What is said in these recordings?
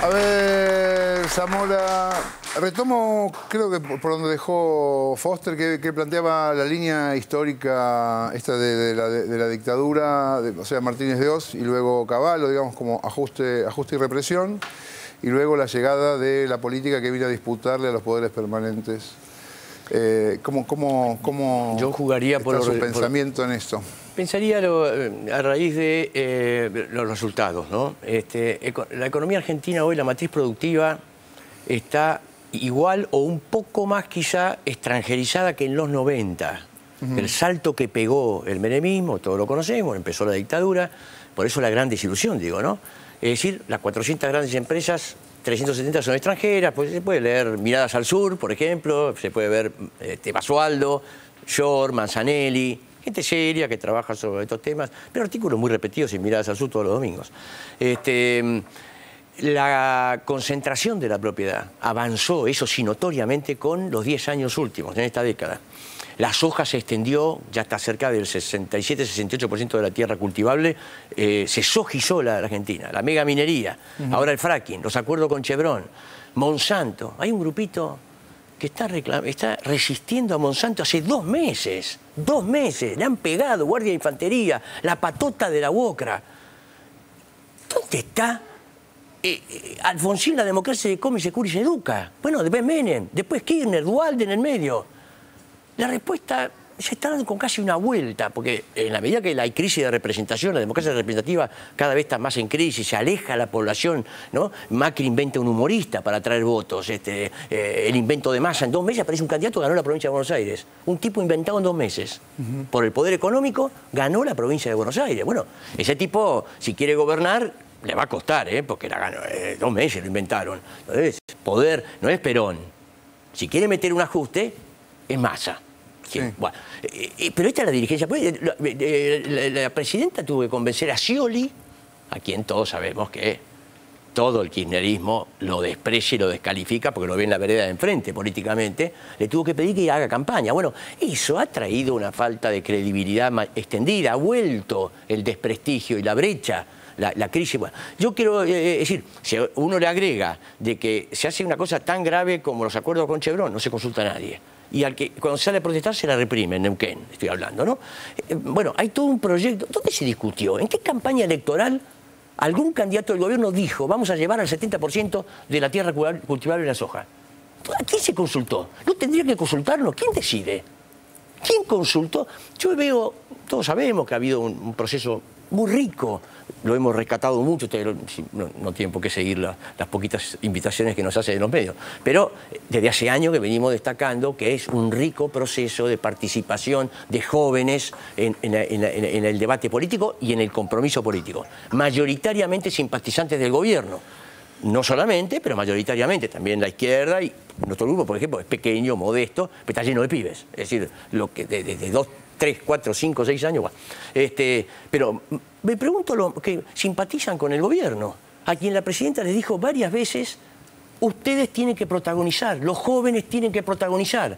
A ver, Zamora, retomo, creo que por donde dejó Foster, que planteaba la línea histórica esta de la dictadura, o sea, Martínez de Oz, y luego Cavallo, digamos, como ajuste y represión, y luego la llegada de la política que vino a disputarle a los poderes permanentes. ¿Cómo yo jugaría está su pensamiento en esto? Pensaría a raíz de los resultados, ¿no? La economía argentina hoy, la matriz productiva, está igual o un poco más quizá extranjerizada que en los 90. El salto que pegó el menemismo, todos lo conocemos, empezó la dictadura, por eso la gran desilusión, digo, ¿no? Es decir, las 400 grandes empresas, 370 son extranjeras, pues se puede leer Miradas al Sur, por ejemplo, se puede ver Basualdo, Shore, Manzanelli, gente seria que trabaja sobre estos temas, pero artículos muy repetidos en Miradas al Sur todos los domingos. La concentración de la propiedad avanzó, eso sí, notoriamente con los 10 años últimos, en esta década. La soja se extendió, ya está cerca del 67-68% de la tierra cultivable, se sojizó la Argentina, la megaminería, ahora el fracking, los acuerdos con Chevron, Monsanto. Hay un grupito que está resistiendo a Monsanto hace 2 meses. 2 meses, le han pegado, Guardia de Infantería, la patota de la UOCRA. ¿Dónde está Alfonsín, la democracia se come, se cura y se educa? Bueno, después Menem, después Kirchner, Duhalde en el medio. La respuesta se está dando con casi una vuelta, porque en la medida que hay crisis de representación, la democracia representativa cada vez está más en crisis, se aleja a la población, ¿no? Macri inventa un humorista para atraer votos, el invento de Massa, en 2 meses aparece un candidato que ganó la provincia de Buenos Aires. Un tipo inventado en 2 meses. Por el poder económico, ganó la provincia de Buenos Aires. Bueno, ese tipo, si quiere gobernar, le va a costar, porque la ganó, 2 meses lo inventaron. Entonces, poder no es Perón. Si quiere meter un ajuste, es Massa. Sí. Bueno, pero esta es la dirigencia. La presidenta tuvo que convencer a Scioli, a quien todos sabemos que todo el kirchnerismo lo desprecia y lo descalifica porque lo ve en la vereda de enfrente políticamente, le tuvo que pedir que haga campaña. Bueno, eso ha traído una falta de credibilidad extendida, ha vuelto el desprestigio y la brecha. La crisis, bueno, yo quiero decir, si uno le agrega de que se hace una cosa tan grave como los acuerdos con Chevron, no se consulta a nadie. Y al que cuando sale a protestar se la reprime, en Neuquén, estoy hablando, ¿no? Bueno, hay todo un proyecto. ¿Dónde se discutió? ¿En qué campaña electoral algún candidato del gobierno dijo vamos a llevar al 70% de la tierra cultivable la soja? ¿A quién se consultó? ¿No tendría que consultarnos? ¿Quién decide? ¿Quién consultó? Yo veo, todos sabemos que ha habido un proceso muy rico, lo hemos rescatado mucho, ustedes no tienen por qué seguir las poquitas invitaciones que nos hace de los medios, pero desde hace años que venimos destacando que es un rico proceso de participación de jóvenes en el debate político y en el compromiso político, mayoritariamente simpatizantes del gobierno. No solamente, pero mayoritariamente, también la izquierda, y nuestro grupo, por ejemplo, es pequeño, modesto, pero está lleno de pibes, es decir, lo que desde 2, 3, 4, 5, 6 años, bueno. Pero me pregunto los que simpatizan con el gobierno, a quien la presidenta les dijo varias veces, ustedes tienen que protagonizar, los jóvenes tienen que protagonizar.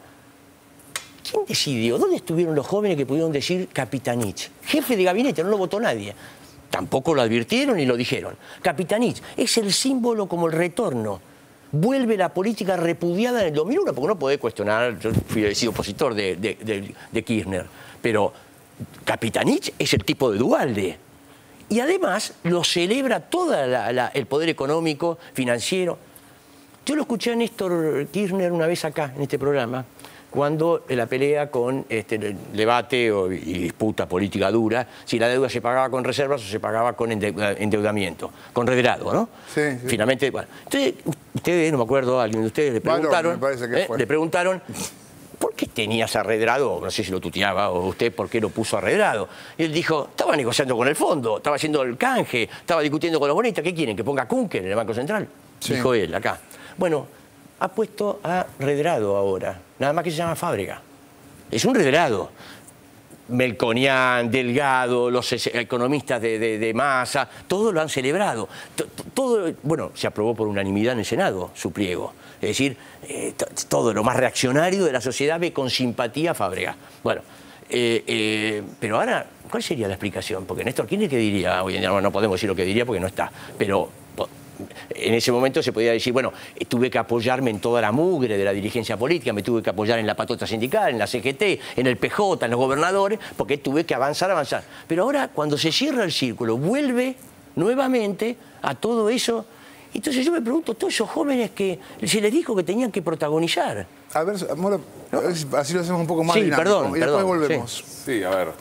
¿Quién decidió? ¿Dónde estuvieron los jóvenes que pudieron decir Capitanich? Jefe de gabinete, no lo votó nadie. Tampoco lo advirtieron ni lo dijeron. Capitanich es el símbolo como el retorno. Vuelve la política repudiada en el 2001, porque no podés cuestionar, yo he sido opositor de Kirchner, pero Capitanich es el tipo de Duhalde. Y además lo celebra todo el poder económico, financiero. Yo lo escuché a Néstor Kirchner una vez acá, en este programa, cuando la pelea con el debate y disputa política dura, si la deuda se pagaba con reservas o se pagaba con endeudamiento, con redrado, ¿no? Sí, sí. Finalmente, bueno. Entonces, ustedes, no me acuerdo, alguien de ustedes le preguntaron, me parece que fue. le preguntaron, ¿por qué tenías arredrado? No sé si lo tuteaba o usted por qué lo puso arredrado. Y él dijo, estaba negociando con el fondo, estaba haciendo el canje, estaba discutiendo con los bonistas, ¿qué quieren? ¿Que ponga Kunkel en el Banco Central? Sí. Dijo él, acá. Bueno, ha puesto a redrado ahora, nada más que se llama Fábrega. Es un redrado. Melconian, Delgado, los economistas de Massa, todos lo han celebrado. Todo, bueno, se aprobó por unanimidad en el Senado su pliego. Es decir, todo lo más reaccionario de la sociedad ve con simpatía a Fábrega. Bueno, pero ahora, ¿cuál sería la explicación? Porque Néstor Kirchner, ¿qué diría? Hoy en día no podemos decir lo que diría porque no está. Pero en ese momento se podía decir, bueno, tuve que apoyarme en toda la mugre de la dirigencia política, me tuve que apoyar en la patota sindical, en la CGT, en el PJ, en los gobernadores, porque tuve que avanzar. Pero ahora, cuando se cierra el círculo, vuelve nuevamente a todo eso. Entonces yo me pregunto, todos esos jóvenes que se les dijo que tenían que protagonizar. A ver, Mora, así lo hacemos un poco más dinámico. Perdón, y después volvemos. Sí, a ver.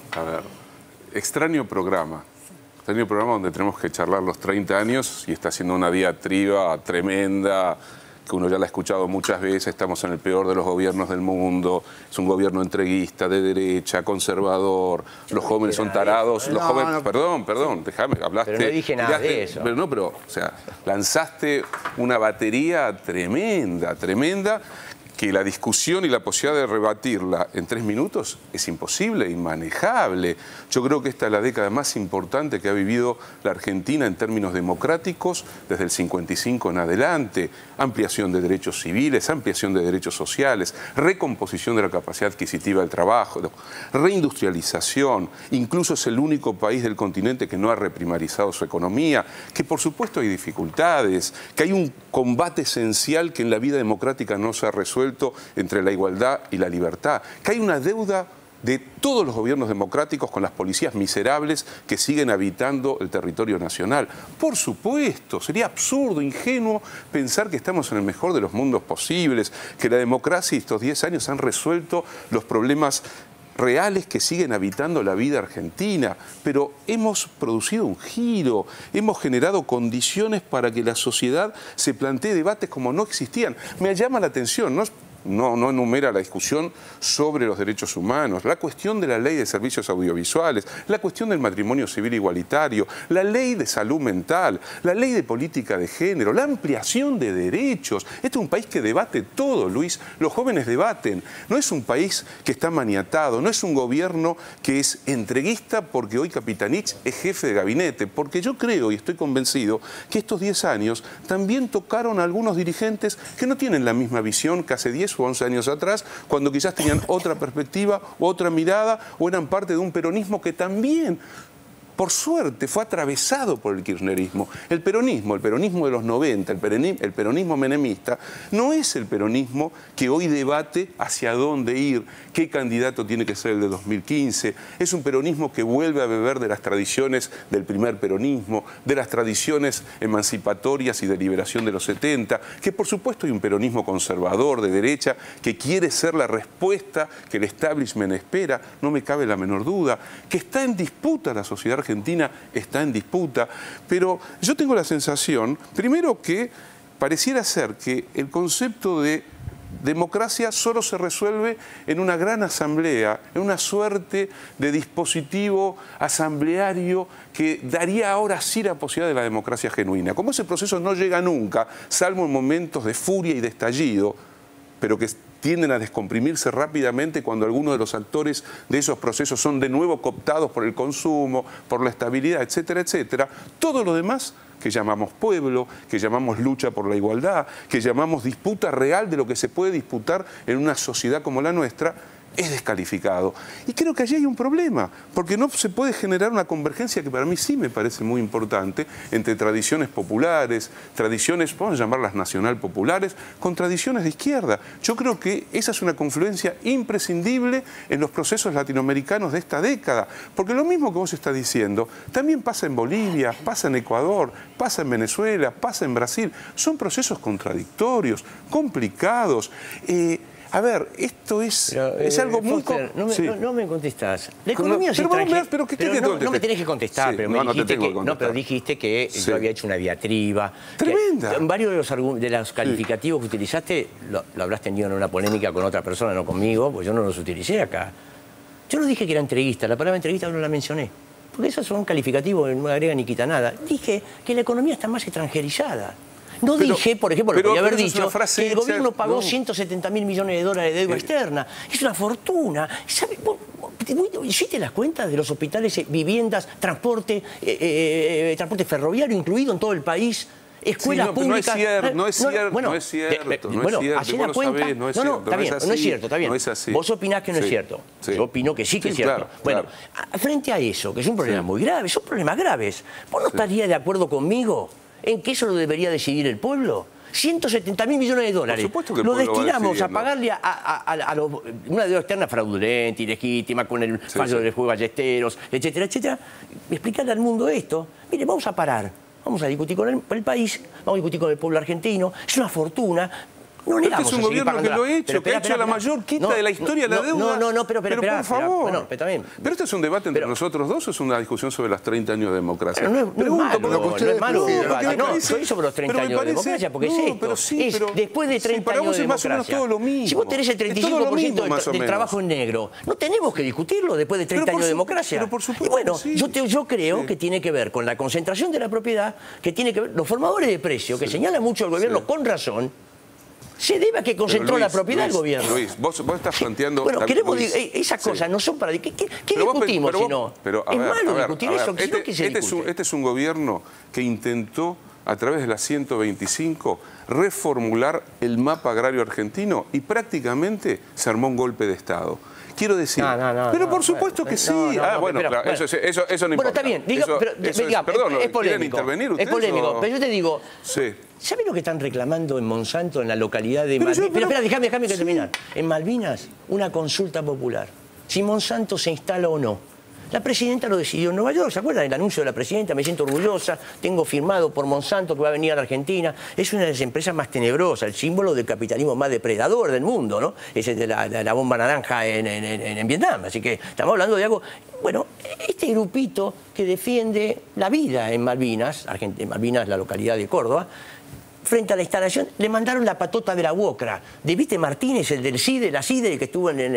Extraño programa donde tenemos que charlar los 30 años y está haciendo una diatriba tremenda, que uno ya la ha escuchado muchas veces. Estamos en el peor de los gobiernos del mundo, es un gobierno entreguista, de derecha, conservador, los jóvenes son tarados, los jóvenes... Perdón, déjame, hablaste... Pero no dije nada de eso. Pero, o sea, lanzaste una batería tremenda, que la discusión y la posibilidad de rebatirla en 3 minutos es imposible, inmanejable. Yo creo que esta es la década más importante que ha vivido la Argentina en términos democráticos desde el 55 en adelante. Ampliación de derechos civiles, ampliación de derechos sociales, recomposición de la capacidad adquisitiva del trabajo, reindustrialización. Incluso es el único país del continente que no ha reprimarizado su economía, que por supuesto hay dificultades, que hay un combate esencial que en la vida democrática no se ha resuelto entre la igualdad y la libertad, que hay una deuda de todos los gobiernos democráticos con las policías miserables que siguen habitando el territorio nacional. Por supuesto, sería absurdo, ingenuo pensar que estamos en el mejor de los mundos posibles, que la democracia y estos 10 años han resuelto los problemas reales que siguen habitando la vida argentina, pero hemos producido un giro, hemos generado condiciones para que la sociedad se plantee debates como no existían. Me llama la atención, no enumera la discusión sobre los derechos humanos, la cuestión de la ley de servicios audiovisuales, la cuestión del matrimonio civil igualitario, la ley de salud mental, la ley de política de género, la ampliación de derechos. Este es un país que debate todo, Luis. Los jóvenes debaten. No es un país que está maniatado, no es un gobierno que es entreguista porque hoy Capitanich es jefe de gabinete, porque yo creo y estoy convencido que estos 10 años también tocaron a algunos dirigentes que no tienen la misma visión que hace 10 o 11 años atrás, cuando quizás tenían otra perspectiva o otra mirada, o eran parte de un peronismo que también, por suerte, fue atravesado por el kirchnerismo. El peronismo de los 90, el peronismo menemista, no es el peronismo que hoy debate hacia dónde ir, qué candidato tiene que ser el de 2015. Es un peronismo que vuelve a beber de las tradiciones del primer peronismo, de las tradiciones emancipatorias y de liberación de los 70, que por supuesto hay un peronismo conservador, de derecha, que quiere ser la respuesta que el establishment espera, no me cabe la menor duda, que está en disputa la sociedad argentina, está en disputa, pero yo tengo la sensación, primero, que pareciera ser que el concepto de democracia solo se resuelve en una gran asamblea, en una suerte de dispositivo asambleario que daría ahora sí la posibilidad de la democracia genuina. Como ese proceso no llega nunca, salvo en momentos de furia y de estallido, pero que tienden a descomprimirse rápidamente cuando algunos de los actores de esos procesos son de nuevo cooptados por el consumo, por la estabilidad, etcétera, etcétera. Todo lo demás que llamamos pueblo, que llamamos lucha por la igualdad, que llamamos disputa real de lo que se puede disputar en una sociedad como la nuestra, es descalificado. Y creo que allí hay un problema, porque no se puede generar una convergencia que para mí sí me parece muy importante entre tradiciones populares, tradiciones, vamos a llamarlas nacional populares, con tradiciones de izquierda. Yo creo que esa es una confluencia imprescindible en los procesos latinoamericanos de esta década, porque lo mismo que vos estás diciendo, también pasa en Bolivia, pasa en Ecuador, pasa en Venezuela, pasa en Brasil. Son procesos contradictorios, complicados. A ver, esto es algo muy... Foster, no me contestás. La economía se no me tenés que contestar, sí, pero me dijiste que... No, pero dijiste que yo había hecho una diatriba. Tremenda. Varios de los calificativos que utilizaste lo habrás tenido en una polémica con otra persona, no conmigo, pues yo no los utilicé acá. Yo no dije que era entreguista, la palabra entreguista no la mencioné. Porque esos son calificativos, no agrega ni quita nada. Dije que la economía está más extranjerizada. No dije, por ejemplo, lo podría haber dicho, que el gobierno pagó 170.000 millones de dólares de deuda externa. Es una fortuna. ¿Sabe? ¿Hiciste las cuentas de los hospitales, viviendas, transporte ferroviario incluido en todo el país? Escuelas públicas. No es cierto. Bueno, hacé la cuenta. No es cierto. Está bien, no es cierto, está bien. No es así. Vos opinás que no es cierto. Yo opino que sí que es cierto. Bueno, frente a eso, que es un problema muy grave, son problemas graves, ¿vos no estarías de acuerdo conmigo en que eso lo debería decidir el pueblo? 170.000 millones de dólares. Por supuesto que el lo pueblo va destinamos a decidiendo. pagarle a una deuda externa fraudulenta, ilegítima, con el fallo del juego Ballesteros, etcétera, etcétera. Explicarle al mundo esto. Mire, vamos a parar. Vamos a discutir con el país, vamos a discutir con el pueblo argentino. Es una fortuna. No Este es un gobierno que lo ha hecho, que ha hecho la mayor quita de la historia de la deuda. Pero por favor. Bueno, pero también. ¿Pero este es un debate entre nosotros dos o es una discusión sobre los 30 años de democracia? Pero no es malo, no, estoy sobre los 30 años de democracia, porque es esto. Después de 30 años de más o menos democracia. todo lo mismo. Si vos tenés el 35% del trabajo en negro, no tenemos que discutirlo después de 30 años de democracia. Pero por supuesto, y bueno, sí. yo creo que tiene que ver con la concentración de la propiedad, que tiene que ver los formadores de precios, que señala mucho el gobierno con razón. Se debe a que concentró la propiedad del gobierno. Luis, vos estás planteando... Bueno, queremos esas cosas no son para... ¿Qué discutimos si no? Es malo discutir eso. Este es un gobierno que intentó, a través de la 125, reformular el mapa agrario argentino y prácticamente se armó un golpe de Estado. Quiero decir... pero por supuesto que sí. Bueno, claro, eso no importa. Bueno, está bien. Perdón, es polémico. ¿quieren intervenir ustedes? Es polémico. Pero yo te digo... Sí. ¿Saben lo que están reclamando en Monsanto, en la localidad de Malvinas? Pero espera, déjame terminar. En Malvinas, una consulta popular. Si Monsanto se instala o no. La presidenta lo decidió en Nueva York, ¿se acuerdan del anuncio de la presidenta? Me siento orgullosa, tengo firmado por Monsanto que va a venir a la Argentina. Es una de las empresas más tenebrosas, el símbolo del capitalismo más depredador del mundo, ¿no? Es el de la bomba naranja en Vietnam. Así que estamos hablando de algo... Bueno, este grupito que defiende la vida en Malvinas, Malvinas, la localidad de Córdoba, frente a la instalación, le mandaron la patota de la UOCRA, de Vite Martínez, el del CIDE, la CIDE, que estuvo en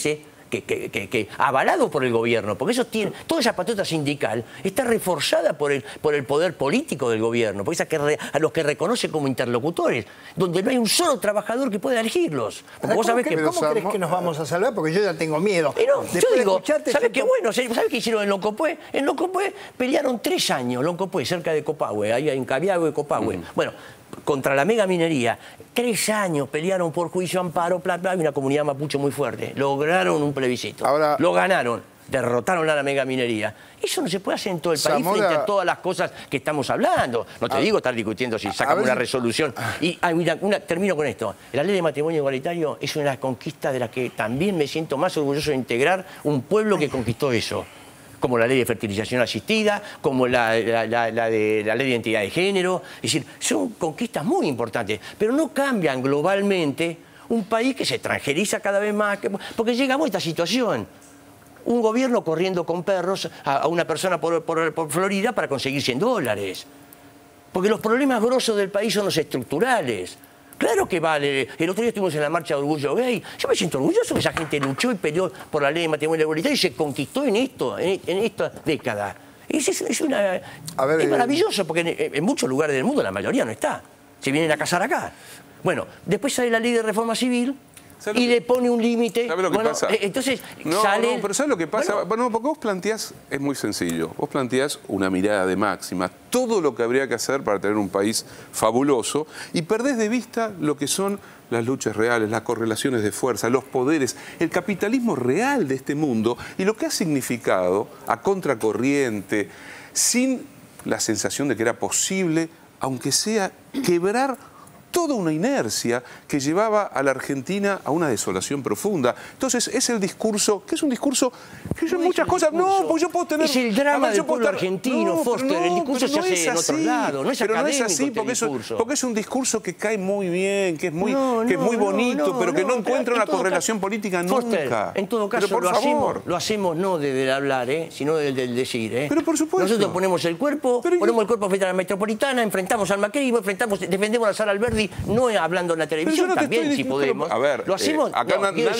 que avalado por el gobierno, porque toda esa patota sindical está reforzada por el poder político del gobierno, porque a los que reconoce como interlocutores, donde no hay un solo trabajador que pueda elegirlos. Porque vos sabés ¿Cómo crees que nos vamos a salvar? Porque yo ya tengo miedo. Pero yo digo, ¿sabés qué bueno? ¿Sabés qué hicieron en Loncopué? En Loncopué pelearon 3 años, Loncopué, cerca de Copahue, ahí en Cabiago y Copahue. Bueno, contra la mega minería. 3 años pelearon por juicio, amparo, y una comunidad mapuche muy fuerte. Lograron un plebiscito. Ahora, lo ganaron. Derrotaron a la mega minería. Eso no se puede hacer en todo el país frente a todas las cosas que estamos hablando. No te digo estar discutiendo si sacamos una resolución. Y termino con esto. La ley de matrimonio igualitario es una de las conquistas de las que también me siento más orgulloso de integrar un pueblo que conquistó eso. Como la ley de fertilización asistida, como la ley de identidad de género. Es decir, son conquistas muy importantes, pero no cambian globalmente un país que se extranjeriza cada vez más, porque llegamos a esta situación. Un gobierno corriendo con perros a una persona por Florida para conseguir $100. Porque los problemas grosos del país son los estructurales. Claro que vale. El otro día estuvimos en la marcha de orgullo gay. Yo me siento orgulloso que esa gente luchó y peleó por la ley de matrimonio igualitario y se conquistó en esta década. Es maravilloso porque en muchos lugares del mundo la mayoría no está. Se vienen a casar acá. Bueno, después sale la ley de reforma civil y le pone un límite. ¿Sabe lo que pasa? Entonces sale... pero ¿sabes lo que pasa? Bueno, porque vos planteás, es muy sencillo, vos planteás una mirada de máxima, todo lo que habría que hacer para tener un país fabuloso y perdés de vista lo que son las luchas reales, las correlaciones de fuerza, los poderes, el capitalismo real de este mundo y lo que ha significado a contracorriente, sin la sensación de que era posible, aunque sea quebrar toda una inercia que llevaba a la Argentina a una desolación profunda. Entonces, es el discurso, que es un discurso que yo muchas cosas... No, pues yo puedo tener... Es el drama del pueblo argentino, Foster. El discurso se hace en otro lado, no es académico. Pero no es así, porque es un discurso que cae muy bien, que es muy bonito, pero que no encuentra una correlación política nunca. En todo caso, lo hacemos no desde el hablar, sino desde el decir. Pero por supuesto. Nosotros ponemos el cuerpo frente a la metropolitana, enfrentamos al Macri, defendemos a Sara Alberdi, no hablando en la televisión, también si podemos. A ver, lo hacemos. Acá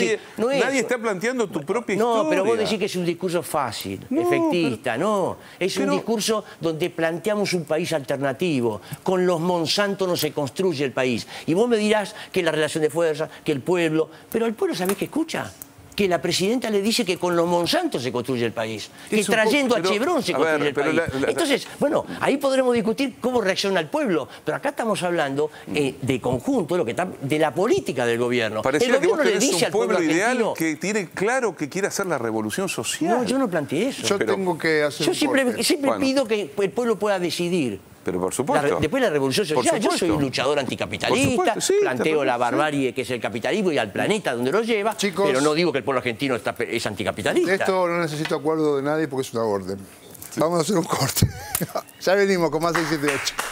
nadie está planteando tu propia historia. No, pero vos decís que es un discurso fácil, efectista, no. Es un discurso donde planteamos un país alternativo. Con los Monsanto no se construye el país. Y vos me dirás que la relación de fuerza, que el pueblo... Pero el pueblo, ¿sabés qué escucha? Que la presidenta le dice que con los Monsanto se construye el país, que trayendo a Chevron se construye el país. Entonces, bueno, ahí podremos discutir cómo reacciona el pueblo, pero acá estamos hablando de conjunto, de la política del gobierno. Pareciera el gobierno que vos le dice un pueblo al pueblo ideal argentino, que tiene claro que quiere hacer la revolución social. No, yo no planteé eso. Yo tengo que hacer Yo siempre pido que el pueblo pueda decidir. Pero por supuesto. Después de la Revolución Social, yo soy un luchador anticapitalista, sí, planteo la barbarie que es el capitalismo y al planeta donde lo lleva, Chicos, pero no digo que el pueblo argentino es anticapitalista. Esto no necesito acuerdo de nadie porque es una orden. Vamos a hacer un corte. Ya venimos con más 678.